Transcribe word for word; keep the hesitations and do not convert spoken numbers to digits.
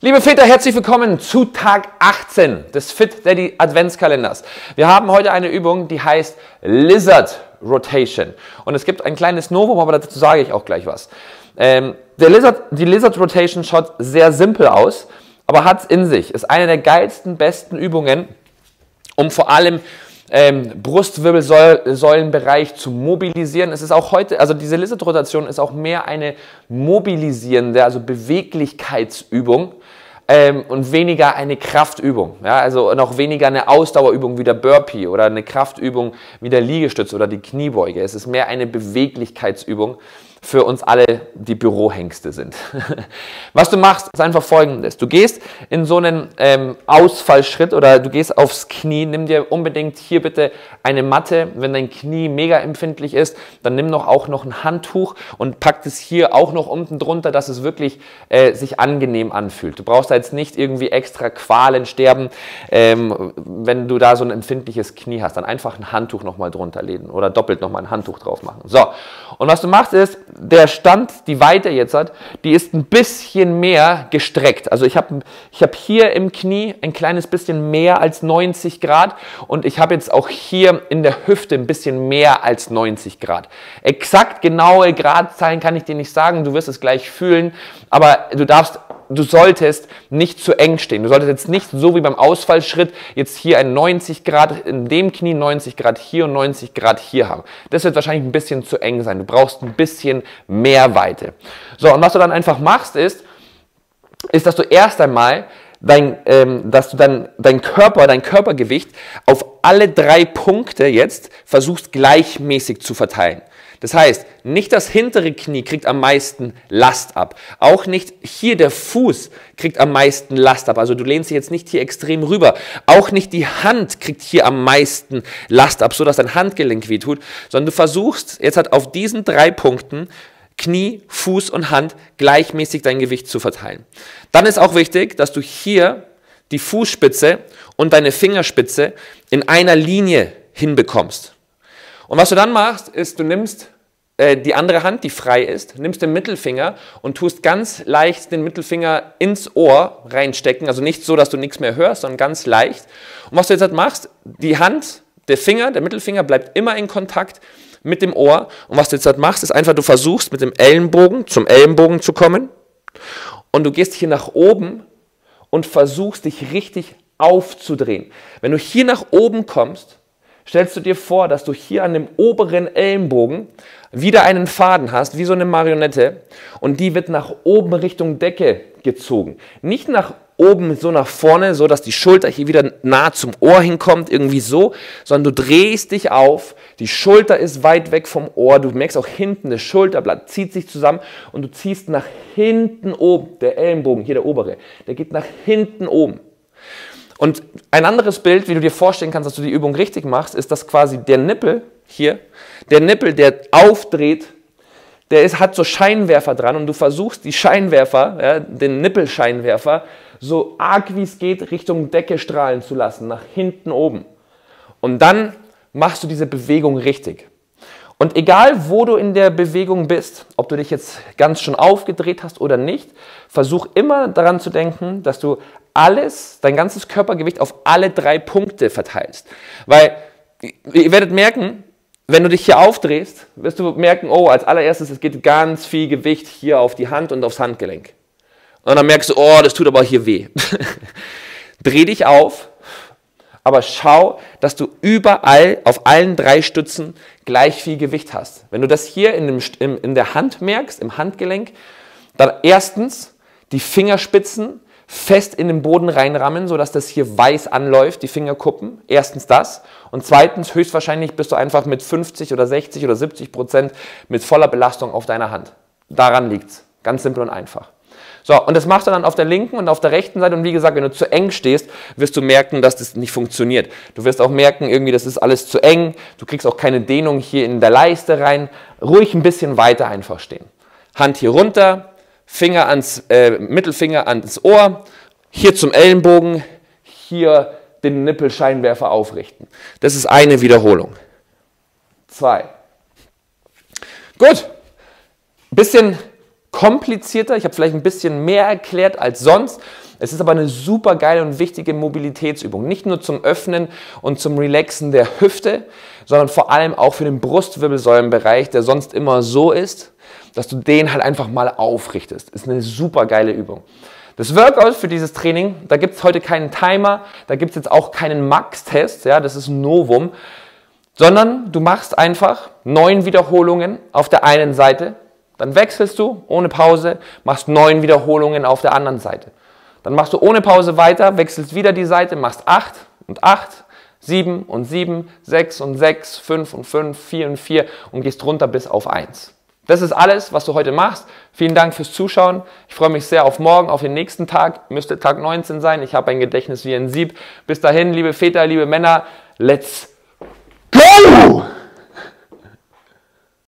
Liebe Väter, herzlich willkommen zu Tag achtzehn des Fit Daddy Adventskalenders. Wir haben heute eine Übung, die heißt Lizard Rotation. Und es gibt ein kleines Novum, aber dazu sage ich auch gleich was. Ähm, der Lizard, die Lizard Rotation schaut sehr simpel aus, aber hat es in sich. Ist eine der geilsten, besten Übungen, um vor allem ähm, Brustwirbelsäulenbereich zu mobilisieren. Es ist auch heute, also diese Lizard Rotation ist auch mehr eine mobilisierende, also Beweglichkeitsübung. Ähm, und weniger eine Kraftübung, ja, also noch weniger eine Ausdauerübung wie der Burpee oder eine Kraftübung wie der Liegestütz oder die Kniebeuge. Es ist mehr eine Beweglichkeitsübung für uns alle, die Bürohengste sind. Was du machst, ist einfach Folgendes. Du gehst in so einen ähm, Ausfallschritt oder du gehst aufs Knie. Nimm dir unbedingt hier bitte eine Matte. Wenn dein Knie mega empfindlich ist, dann nimm noch auch noch ein Handtuch und pack es hier auch noch unten drunter, dass es wirklich äh, sich angenehm anfühlt. Du brauchst da jetzt nicht irgendwie extra Qualen sterben, ähm, wenn du da so ein empfindliches Knie hast. Dann einfach ein Handtuch nochmal drunter legen oder doppelt nochmal ein Handtuch drauf machen. So, und was du machst ist, der Stand, die Weite jetzt hat, die ist ein bisschen mehr gestreckt. Also ich habe ich hab hier im Knie ein kleines bisschen mehr als neunzig Grad und ich habe jetzt auch hier in der Hüfte ein bisschen mehr als neunzig Grad. Exakt genaue Gradzahlen kann ich dir nicht sagen, du wirst es gleich fühlen, aber du darfst Du solltest nicht zu eng stehen. Du solltest jetzt nicht so wie beim Ausfallschritt jetzt hier ein neunzig Grad in dem Knie, neunzig Grad hier und neunzig Grad hier haben. Das wird wahrscheinlich ein bisschen zu eng sein. Du brauchst ein bisschen mehr Weite. So, und was du dann einfach machst, ist, ist, dass du erst einmal dein, ähm, dass du dann dein Körper, dein Körpergewicht auf alle drei Punkte jetzt versuchst gleichmäßig zu verteilen. Das heißt, nicht das hintere Knie kriegt am meisten Last ab. Auch nicht hier der Fuß kriegt am meisten Last ab. Also du lehnst dich jetzt nicht hier extrem rüber. Auch nicht die Hand kriegt hier am meisten Last ab, so dass dein Handgelenk wehtut. Sondern du versuchst jetzt halt auf diesen drei Punkten Knie, Fuß und Hand gleichmäßig dein Gewicht zu verteilen. Dann ist auch wichtig, dass du hier die Fußspitze und deine Fingerspitze in einer Linie hinbekommst. Und was du dann machst, ist, du nimmst äh, die andere Hand, die frei ist, nimmst den Mittelfinger und tust ganz leicht den Mittelfinger ins Ohr reinstecken. Also nicht so, dass du nichts mehr hörst, sondern ganz leicht. Und was du jetzt halt machst, die Hand, der Finger, der Mittelfinger bleibt immer in Kontakt mit dem Ohr. Und was du jetzt halt machst, ist einfach, du versuchst mit dem Ellenbogen zum Ellenbogen zu kommen. Und du gehst hier nach oben und versuchst dich richtig aufzudrehen. Wenn du hier nach oben kommst, stellst du dir vor, dass du hier an dem oberen Ellenbogen wieder einen Faden hast, wie so eine Marionette, und die wird nach oben Richtung Decke gezogen. Nicht nach oben so nach vorne, so dass die Schulter hier wieder nah zum Ohr hinkommt, irgendwie so, sondern du drehst dich auf, die Schulter ist weit weg vom Ohr, du merkst auch hinten, das Schulterblatt zieht sich zusammen und du ziehst nach hinten oben, der Ellenbogen, hier der obere, der geht nach hinten oben. Und ein anderes Bild, wie du dir vorstellen kannst, dass du die Übung richtig machst, ist, dass quasi der Nippel hier, der Nippel, der aufdreht, der ist, hat so Scheinwerfer dran und du versuchst die Scheinwerfer, ja, den Nippelscheinwerfer, so arg wie es geht Richtung Decke strahlen zu lassen, nach hinten oben. Und dann machst du diese Bewegung richtig. Und egal, wo du in der Bewegung bist, ob du dich jetzt ganz schon aufgedreht hast oder nicht, versuch immer daran zu denken, dass du alles, dein ganzes Körpergewicht auf alle drei Punkte verteilst. Weil ihr werdet merken, wenn du dich hier aufdrehst, wirst du merken, oh, als allererstes, es geht ganz viel Gewicht hier auf die Hand und aufs Handgelenk. Und dann merkst du, oh, das tut aber hier weh. Dreh dich auf, aber schau, dass du überall auf allen drei Stützen gleich viel Gewicht hast. Wenn du das hier in, dem, in der Hand merkst, im Handgelenk, dann erstens die Fingerspitzen fest in den Boden reinrammen, sodass das hier weiß anläuft, die Fingerkuppen. Erstens das. Und zweitens, höchstwahrscheinlich bist du einfach mit fünfzig oder sechzig oder siebzig Prozent mit voller Belastung auf deiner Hand. Daran liegt's. Ganz simpel und einfach. So, und das machst du dann auf der linken und auf der rechten Seite. Und wie gesagt, wenn du zu eng stehst, wirst du merken, dass das nicht funktioniert. Du wirst auch merken, irgendwie, das ist alles zu eng. Du kriegst auch keine Dehnung hier in der Leiste rein. Ruhig ein bisschen weiter einfach stehen. Hand hier runter. Finger ans, äh, Mittelfinger ans Ohr, hier zum Ellenbogen, hier den Nippelscheinwerfer aufrichten. Das ist eine Wiederholung. Zwei. Gut. Bisschen komplizierter, ich habe vielleicht ein bisschen mehr erklärt als sonst. Es ist aber eine super geile und wichtige Mobilitätsübung. Nicht nur zum Öffnen und zum Relaxen der Hüfte, sondern vor allem auch für den Brustwirbelsäulenbereich, der sonst immer so ist, dass du den halt einfach mal aufrichtest. Ist eine super geile Übung. Das Workout für dieses Training, da gibt es heute keinen Timer, da gibt es jetzt auch keinen Max-Test, ja, das ist ein Novum, sondern du machst einfach neun Wiederholungen auf der einen Seite, dann wechselst du ohne Pause, machst neun Wiederholungen auf der anderen Seite. Dann machst du ohne Pause weiter, wechselst wieder die Seite, machst acht und acht, sieben und sieben, sechs und sechs, fünf und fünf, vier und vier und gehst runter bis auf eins. Das ist alles, was du heute machst. Vielen Dank fürs Zuschauen. Ich freue mich sehr auf morgen, auf den nächsten Tag. Müsste Tag neunzehn sein. Ich habe ein Gedächtnis wie ein Sieb. Bis dahin, liebe Väter, liebe Männer, let's go!